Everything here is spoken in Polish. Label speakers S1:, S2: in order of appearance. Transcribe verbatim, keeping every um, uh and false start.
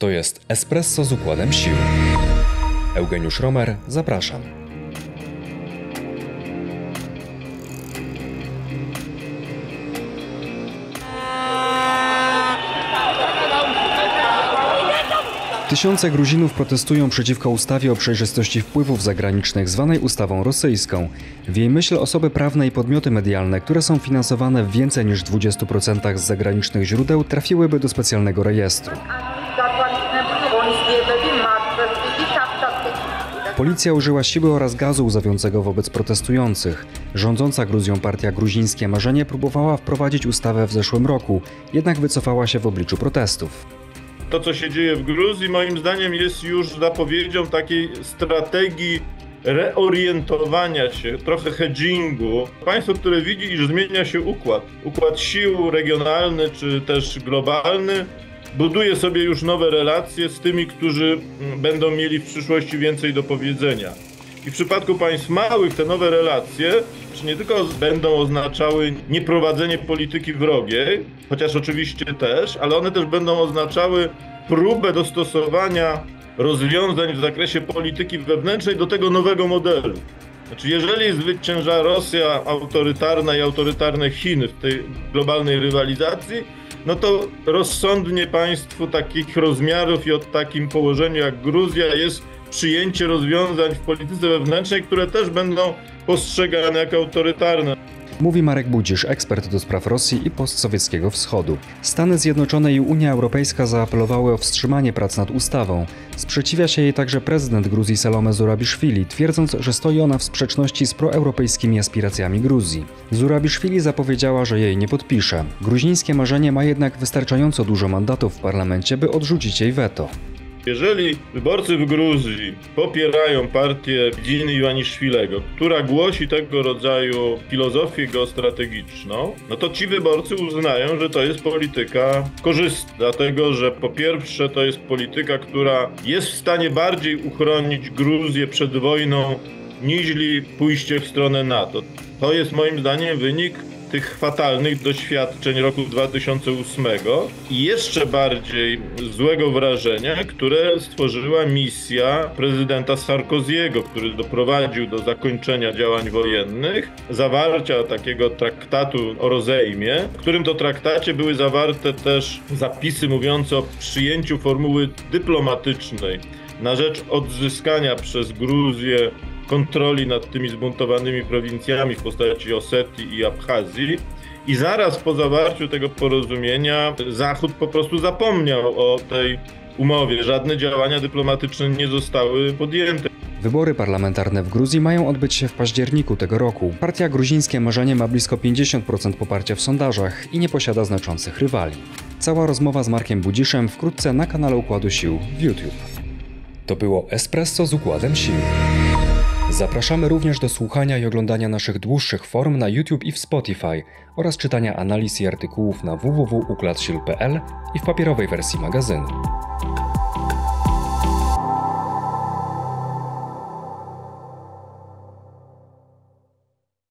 S1: To jest Espresso z układem sił. Eugeniusz Romer, zapraszam. Tysiące Gruzinów protestują przeciwko ustawie o przejrzystości wpływów zagranicznych, zwanej ustawą rosyjską. W jej myśl osoby prawne i podmioty medialne, które są finansowane w więcej niż dwudziestu procentach z zagranicznych źródeł, trafiłyby do specjalnego rejestru. Policja użyła siły oraz gazu łzawiącego wobec protestujących. Rządząca Gruzją partia Gruzińskie Marzenie próbowała wprowadzić ustawę w zeszłym roku, jednak wycofała się w obliczu protestów.
S2: To, co się dzieje w Gruzji, moim zdaniem jest już zapowiedzią takiej strategii reorientowania się, trochę hedgingu. Państwo, które widzi, iż zmienia się układ, układ sił regionalny czy też globalny, buduje sobie już nowe relacje z tymi, którzy będą mieli w przyszłości więcej do powiedzenia. I w przypadku państw małych te nowe relacje czy nie tylko będą oznaczały nieprowadzenie polityki wrogiej, chociaż oczywiście też, ale one też będą oznaczały próbę dostosowania rozwiązań w zakresie polityki wewnętrznej do tego nowego modelu. Znaczy, jeżeli zwycięża Rosja autorytarna i autorytarne Chiny w tej globalnej rywalizacji, no to rozsądnie państwu takich rozmiarów i o takim położeniu jak Gruzja jest przyjęcie rozwiązań w polityce wewnętrznej, które też będą postrzegane jako autorytarne.
S1: Mówi Marek Budzisz, ekspert do spraw Rosji i postsowieckiego wschodu. Stany Zjednoczone i Unia Europejska zaapelowały o wstrzymanie prac nad ustawą. Sprzeciwia się jej także prezydent Gruzji Salome Zurabiszwili, twierdząc, że stoi ona w sprzeczności z proeuropejskimi aspiracjami Gruzji. Zurabiszwili zapowiedziała, że jej nie podpisze. Gruzińskie Marzenie ma jednak wystarczająco dużo mandatów w parlamencie, by odrzucić jej weto.
S2: Jeżeli wyborcy w Gruzji popierają partię Bidziny Iwaniszwilego, która głosi tego rodzaju filozofię geostrategiczną, no to ci wyborcy uznają, że to jest polityka korzystna, dlatego że po pierwsze to jest polityka, która jest w stanie bardziej uchronić Gruzję przed wojną, niźli pójście w stronę NATO. To jest moim zdaniem wynik tych fatalnych doświadczeń roku dwa tysiące ósmego i jeszcze bardziej złego wrażenia, które stworzyła misja prezydenta Sarkoziego, który doprowadził do zakończenia działań wojennych, zawarcia takiego traktatu o rozejmie, w którym to traktacie były zawarte też zapisy mówiące o przyjęciu formuły dyplomatycznej na rzecz odzyskania przez Gruzję kontroli nad tymi zbuntowanymi prowincjami w postaci Osetii i Abchazji. I zaraz po zawarciu tego porozumienia Zachód po prostu zapomniał o tej umowie. Żadne działania dyplomatyczne nie zostały podjęte.
S1: Wybory parlamentarne w Gruzji mają odbyć się w październiku tego roku. Partia Gruzińskie Marzenie ma blisko pięćdziesiąt procent poparcia w sondażach i nie posiada znaczących rywali. Cała rozmowa z Markiem Budziszem wkrótce na kanale Układu Sił w YouTube. To było Espresso z układem sił. Zapraszamy również do słuchania i oglądania naszych dłuższych form na YouTube i w Spotify oraz czytania analiz i artykułów na w w w kropka układ sił kropka p l i w papierowej wersji magazynu.